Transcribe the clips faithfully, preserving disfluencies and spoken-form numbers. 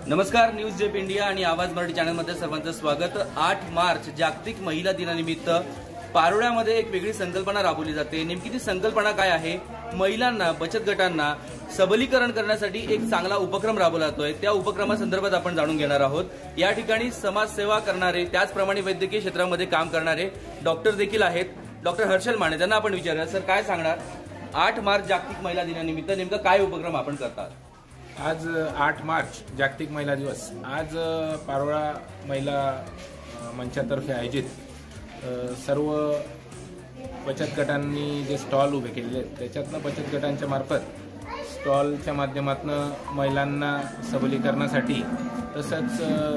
नमस्कार, news जेप India आणि आवाज मराठी चॅनलमध्ये सर्वांचं स्वागत। आठ मार्च जागतिक महिला दिनानिमित्त पारोळ्यामध्ये एक वेगळी संकल्पना राबवली जाते। नेमकी ती संकल्पना काय आहे? महिलांना, बचत गटांना सबलीकरण करण्यासाठी एक चांगला उपक्रम राबवला जातोय। त्या उपक्रमासंदर्भात आपण जाणून घेणार आहोत। या ठिकाणी समाजसेवा करणारे, त्याचप्रमाणे वैद्यकीय क्षेत्रामध्ये काम करणारे डॉक्टर देखील आहेत। डॉक्टर हर्षल माने, त्यांना आपण विचारूया, सर काय सांगणार? आठ मार्च जागतिक महिला दिनानिमित्त नेमका काय उपक्रम आपण करतात? आज आठ मार्च जागतिक महिला दिवस। आज पारोळा महिला मंचातर्फे आयोजित सर्व बचत गटांनी जे स्टॉल उभे केलेले आहेत, त्याच्यातनं बचत गटांच्या मार्फत स्टॉलच्या माध्यमातून महिलांना सबलीकरणासाठी तसंच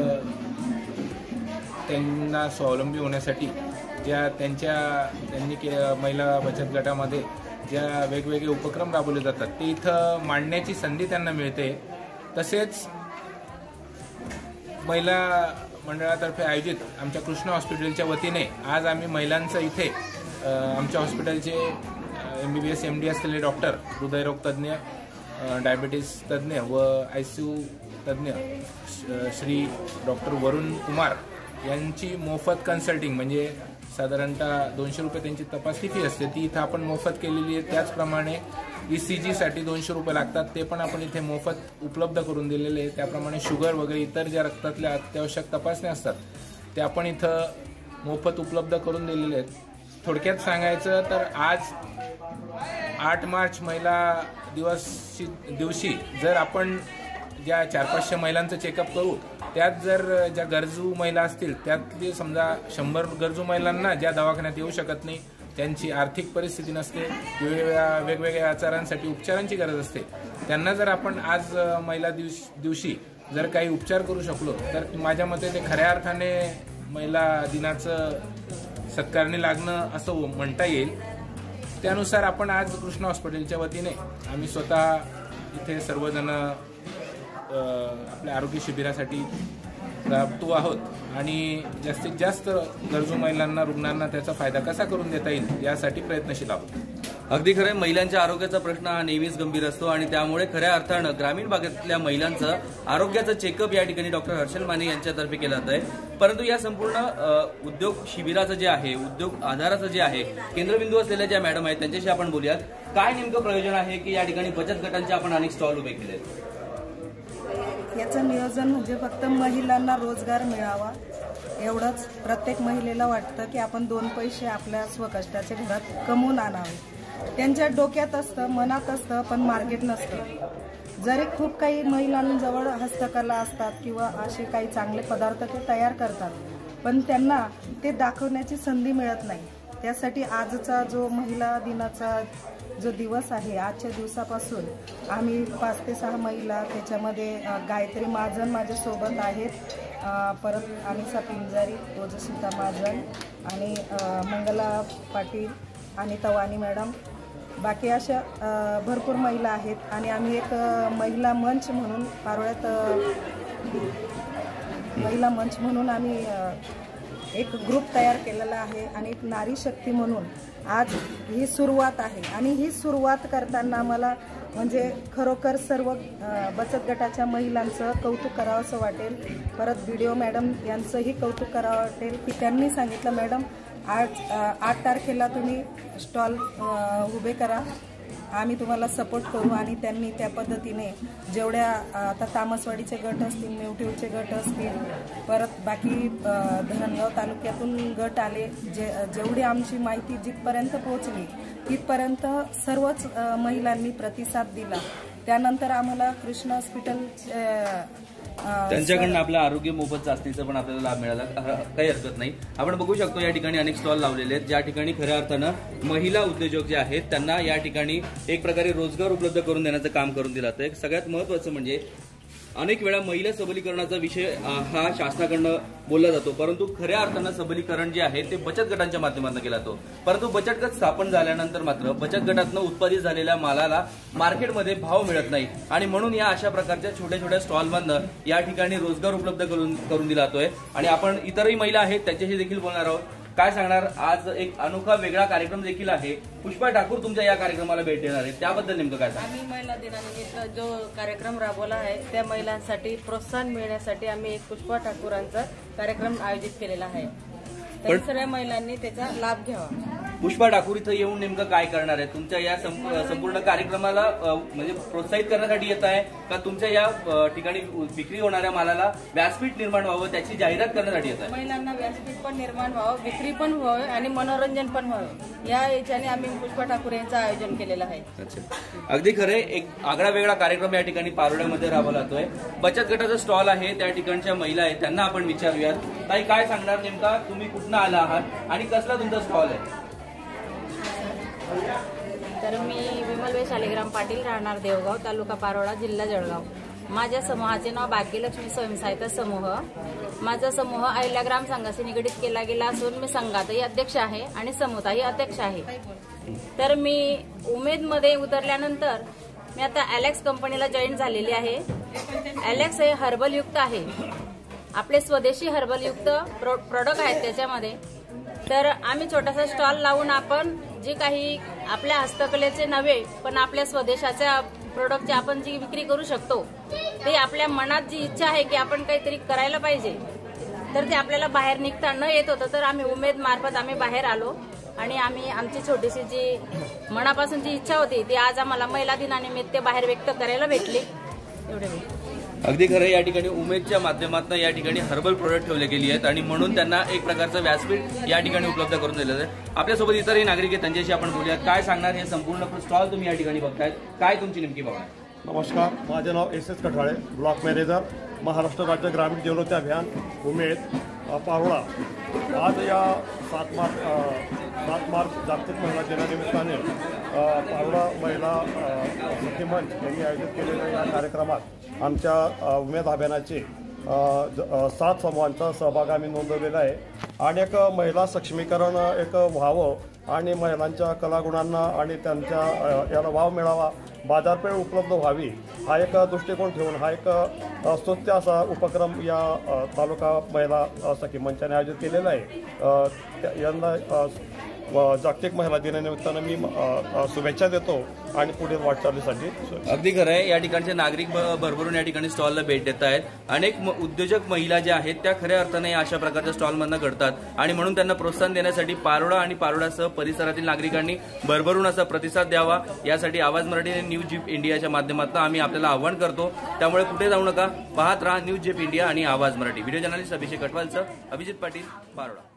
त्यांना स्वावलंबी होण्यासाठी ज्या त्यांच्या त्यांनी के महिला बचत गटामध्ये ज्या वेगवेगळे उपक्रम राबवले जातात ते इथं मांडण्याची संधी त्यांना मिळते। तसेच महिला मंडळातर्फे आयोजित आमच्या कृष्णा हॉस्पिटलच्या वतीने आज आम्ही महिलांचं इथे आमच्या हॉस्पिटलचे M B B S M D असलेले डॉक्टर, हृदयरोग तज्ज्ञ, डायबिटीस तज्ज्ञ व आय सी यू तज्ज्ञ श्री डॉक्टर वरुण कुमार यांची मोफत कन्सल्टिंग, म्हणजे साधारणतः दोनशे रुपये त्यांची तपासणी फी असते, ती इथं आपण मोफत केलेली आहे। त्याचप्रमाणे ई सी जीसाठी दोनशे रुपये लागतात, ते पण आपण इथे मोफत उपलब्ध करून दिलेले आहे। त्याप्रमाणे शुगर वगैरे इतर ज्या रक्तातल्या अत्यावश्यक तपासण्या असतात त्या आपण इथं मोफत उपलब्ध करून दिलेले आहेत। थोडक्यात सांगायचं तर आज आठ मार्च महिला दिवस दिवशी जर आपण ज्या चार पाचशे महिलांचं चेकअप करू, त्यात जर ज्या गरजू महिला असतील त्यातली समजा शंभर गरजू महिलांना ज्या दवाखान्यात येऊ शकत नाही, त्यांची आर्थिक परिस्थिती नसते, वेगवेगळ्या वेगवेगळ्या आजारांसाठी उपचारांची गरज असते, त्यांना जर आपण आज महिला दिवस दिवशी जर काही उपचार करू शकलो तर माझ्या मते ते खऱ्या अर्थाने महिला दिनाचं सत्कारणी लागणं असं म्हणता येईल। त्यानुसार आपण आज कृष्णा हॉस्पिटलच्या वतीने आम्ही स्वतः इथे सर्वजण आपल्या आरोग्य शिबिरासाठी राबतो आहोत आणि जास्तीत जास्त गरजू महिलांना, रुग्णांना त्याचा फायदा कसा करून देता येईल यासाठी प्रयत्नशील आहोत। अगदी खरं, महिलांच्या आरोग्याचा प्रश्न हा नेहमीच गंभीर असतो आणि त्यामुळे खऱ्या अर्थानं ग्रामीण भागातल्या महिलांचं आरोग्याचं चेकअप या ठिकाणी डॉक्टर हर्षल माने यांच्यातर्फे केलं जात आहे। परंतु या संपूर्ण उद्योग शिबिराचं जे आहे, उद्योग आधाराचं जे आहे, केंद्रबिंदू असलेल्या ज्या मॅडम आहेत त्यांच्याशी आपण बोलूयात। काय नेमकं प्रयोजन आहे की या ठिकाणी बचत गटांचे आपण अनेक स्टॉल उभे केले? याचं नियोजन म्हणजे फक्त महिलांना रोजगार मिळावा एवढंच। प्रत्येक महिलेला वाटतं की आपण दोन पैसे आपल्या स्वकष्टाच्या घरात कमवून आणावे, त्यांच्या डोक्यात असतं, मनात असतं, पण मार्केट नसतं। जरी खूप काही महिलांजवळ हस्तकला असतात किंवा असे काही चांगले पदार्थ ते तयार करतात, पण त्यांना ते दाखवण्याची संधी मिळत नाही। त्यासाठी आजचा जो महिला दिनाचा जो दिवस आहे, आजच्या दिवसापासून आम्ही पाच ते सहा महिला, त्याच्यामध्ये गायत्री महाजन माझ्यासोबत आहेत, परत अनिसा पिंजारी, ओजस्विता महाजन आणि मंगला पाटील आणि तवानी मॅडम, बाकी अशा भरपूर महिला आहेत। आणि आम्ही एक महिला मंच म्हणून पारोळ्यात महिला मंच म्हणून आम्ही एक ग्रुप तयार केलेला आहे आणि एक नारी शक्ती म्हणून आज ही सुरुवात आहे। आणि ही सुरुवात करताना आम्हाला म्हणजे खरोखर सर्व बचत गटाच्या महिलांचं कौतुक करावं असं वाटेल। परत बी डी ओ मॅडम यांचंही कौतुक करावं वाटेल की त्यांनी सांगितलं, मॅडम आज आठ तारखेला तुम्ही स्टॉल उभे करा, आम्ही तुम्हाला सपोर्ट करू। आणि त्यांनी त्या पद्धतीने जेवढ्या आता तामसवाडीचे गट असतील, मेवठीवचे गट असतील, परत बाकी धरणगाव तालुक्यातून गट आले, जे जेवढी आमची माहिती जिथपर्यंत पोहोचली तिथपर्यंत सर्वच महिलांनी प्रतिसाद दिला। त्यानंतर आम्हाला कृष्णा हॉस्पिटल त्यांच्याकडनं आपल्या आरोग्य मोफत चाचणीचा पण आपल्याला लाभ मिळाला, काही हरकत नाही। आपण बघू शकतो या ठिकाणी अनेक स्टॉल लावलेले आहेत, ज्या ठिकाणी खऱ्या अर्थानं महिला उद्योजक जे आहेत त्यांना या ठिकाणी एक प्रकारे रोजगार उपलब्ध करून देण्याचं काम करून दिलं जातं। सगळ्यात महत्त्वाचं म्हणजे अनेक वेळा महिला सबलीकरणाचा विषय हा शासनाकडनं बोलला जातो, परंतु खऱ्या अर्थानं सबलीकरण जे आहे ते बचत गटांच्या माध्यमातून केला जातो। परंतु बचत गट स्थापन झाल्यानंतर मात्र बचत गटातनं उत्पादित झालेल्या मालाला मार्केटमध्ये भाव मिळत नाही आणि म्हणून या अशा प्रकारच्या छोट्या छोट्या स्टॉलमधनं या ठिकाणी रोजगार उपलब्ध करून करून दिला जातोय। आणि आपण इतरही महिला आहेत त्यांच्याशी देखील बोलणार आहोत। काय सांगणार? आज एक अनोखा वेगळा कार्यक्रम देखील आहे. पुष्पा ठाकूर तुमच्या या कार्यक्रमाला भेट देणार आहे, त्याबद्दल नेमकं काय सांगा? आम्ही महिला दिनानिमित्त जो कार्यक्रम राबवला आहे त्या महिलांसाठी प्रोत्साहन मिळण्यासाठी आम्ही एक पुष्पा ठाकूरांचा कार्यक्रम आयोजित केलेला आहे. तर सर्व महिलांनी त्याचा लाभ घ्यावा. पुष्पा ठाकूर इथं येऊन नेमकं काय करणार आहे? तुमच्या या संपूर्ण कार्यक्रमाला म्हणजे प्रोत्साहित करण्यासाठी येत आहे का तुमच्या या ठिकाणी विक्री होणाऱ्या मालाला व्यासपीठ निर्माण व्हावं त्याची जाहिरात करण्यासाठी येत आहे? महिलांना व्यासपीठ पण निर्माण व्हावं, विक्री पण व्हावं आणि मनोरंजन पण व्हावं, या याच्याने आम्ही पुष्पा ठाकूर यांचं आयोजन केलेलं आहे. अगदी खरे, एक आगळा वेगळा कार्यक्रम या ठिकाणी पारोड्यामध्ये राबवला जातोय. बचत गटाचा स्टॉल आहे, त्या ठिकाणच्या महिला आहेत, त्यांना आपण विचारूयात. ताई, काय सांगणार नेमका? तुम्ही कुठनं आला आहात आणि कसला तुमचा स्टॉल आहे? तर मी विमलबाई शालिग्राम पाटील, राहणार देवगाव, तालुका पारोळा, जिल्हा जळगाव. माझ्या समूहाचे नाव भाग्यलक्ष्मी स्वयंसहायता समूह. माझा समूह अहिल्या ग्राम संघाशी निगडीत केला गेला असून मी संघातही अध्यक्ष आहे आणि समूहातही अध्यक्ष आहे. तर मी उमेदमध्ये उतरल्यानंतर मी आता ॲलेक्स कंपनीला जॉईन झालेली आहे. ॲलेक्स हे हर्बल युक्त आहे, आपले स्वदेशी हर्बल युक्त प्रोडक्ट आहेत त्याच्यामध्ये. तर आम्ही छोटासा स्टॉल लावून आपण जे काही आपल्या हस्तकलेचे नव्हे पण आपल्या स्वदेशाच्या प्रोडक्टची आपण जी विक्री करू शकतो, ते आपल्या मनात जी इच्छा आहे की आपण काहीतरी करायला पाहिजे, तर ते आपल्याला बाहेर निघता न येत होतं. तर आम्ही उमेद मार्फत आम्ही बाहेर आलो आणि आम्ही आमची छोटीशी जी मनापासून जी इच्छा होती ती आज आम्हाला महिला दिनानिमित्त बाहेर व्यक्त करायला भेटली. एवढे अगदी खरं, या ठिकाणी उमेदच्या माध्यमातून या ठिकाणी हर्बल प्रोडक्ट ठेवले गेली आहेत आणि म्हणून त्यांना एक प्रकारचं व्यासपीठ या ठिकाणी उपलब्ध करून दिलं आहे. आपल्यासोबत इतरही नागरिक आहेत, त्यांच्याशी आपण बोलूयात. काय सांगणार? हे संपूर्ण स्टॉल तुम्ही या ठिकाणी बघतायत, काय तुमची नेमकी भावना? नमस्कार, माझे नाव S S Kathale, block manager, Maharashtra राज्य ग्रामीण जीवनोन्नती अभियान, उमेद, पारोळा. आज या सात मार्च सात मार्च जागतिक महिला दिनानिमित्ताने पारोळा महिला सखी मंच यांनी आयोजित केलेल्या या कार्यक्रमात आमच्या उमेद अभियानाचे सात समूहांचा सहभाग आम्ही नोंदवलेला आहे. आणि एक महिला सक्षमीकरण एक व्हावं आणि महिलांच्या कलागुणांना आणि त्यांच्या याला वाव मिळावा, बाजारपेठ उपलब्ध व्हावी, हा एक दृष्टिकोन ठेवून हा एक स्तुत्य असा उपक्रम या तालुका महिला सखी मंचाने आयोजित केलेला आहे. यंदा जागतिक महिला दिनानिमित्तानं मी शुभेच्छा देतो आणि पुढील वाटचालीसाठी. अगदी खरं आहे, या ठिकाणचे नागरिक भरभरून या ठिकाणी स्टॉलला भेट देत आहेत. अनेक उद्योजक महिला ज्या आहेत त्या खऱ्या अर्थाने अशा प्रकारच्या स्टॉलमधनं घडतात आणि म्हणून त्यांना प्रोत्साहन देण्यासाठी पारोळा आणि पारोळासह परिसरातील नागरिकांनी भरभरून असा प्रतिसाद द्यावा, यासाठी आवाज मराठी आणि न्यूज जीप इंडियाच्या माध्यमातून आम्ही आपल्याला आवाहन करतो. त्यामुळे कुठे जाऊ नका, पाहत राहा न्यूज जीप इंडिया आणि आवाज मराठी. व्हिडिओ जर्नलिस्ट अभिषेक कटवालचं, अभिजित पाटील, पारोळा.